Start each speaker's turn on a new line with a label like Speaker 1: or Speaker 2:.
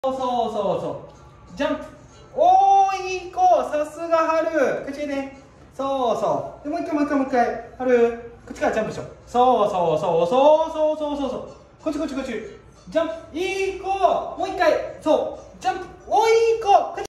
Speaker 1: そうそうジャンプ。おー、いい子、さすがはる。口で、そうそう。でもう一回はる、口からジャンプしよう。そうこっちジャンプ。いい子、もう一回、そうジャンプ。おー、いい子。